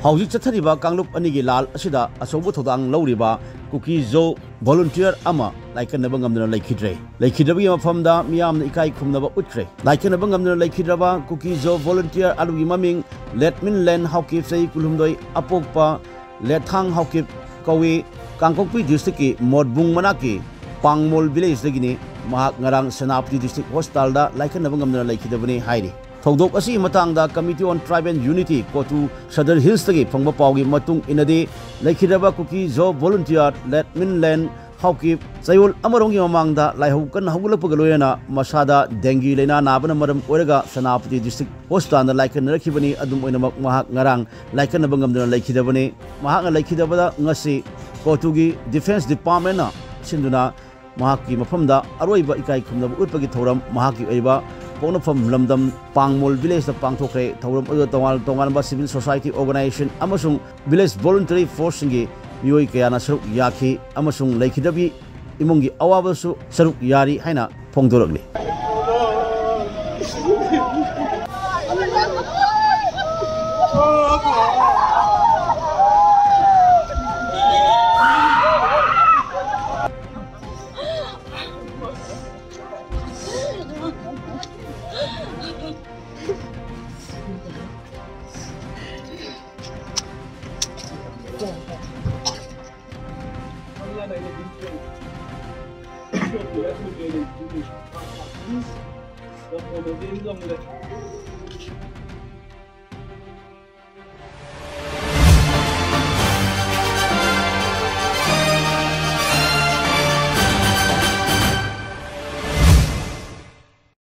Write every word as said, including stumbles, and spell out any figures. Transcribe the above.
Hauji Chathariba Kanglup Anigi Lal Asida Asobu Todang Loriba Kuki-Zo volunteer ama laikannaba ngamdana leikhidre leikhidre mafamda miyam ikai khumnaba utre laikannaba ngamdana leikhidra Kuki-Zo volunteer alugi maming letmin len haukip sei kulumdoi apokpa lethang haukip kawi kangkokpi district ki modbung manaki pangmol village dagini mahak ngarang senapati district hospital da laikannaba ngamdana leikhidabani hairi Thogdok asi matangda Committee on Tribe and Unity Kotu Sadar Hills tagi phangba pawgi matung inadi leikhidaba Kuki-Zo volunteer let min len haukip sayul amarongi mamangda laihau kan hawulapga loyana masada dengue leina nabana maram oiraga Senapati district hospital na laikan rakhibani adum oinamak mahak ngarang laikannaba ngamdana leikhidabani mahak leikhidabada ngasi Kotugi Defense Department na sinduna mahaki mafamda aroiba ikai khumnaba utpagi thoram mahaki oiba Ponofam Lamdam Pangmol village the Pangtokre, Tauram Tongal Tongalba Civil Society Organization, Amasung Village Voluntary Force Yui Kayana Saruk Yaki, Amasung Leikhidre Imungi Awabasu Saruk Yari Haina Pongdorogli.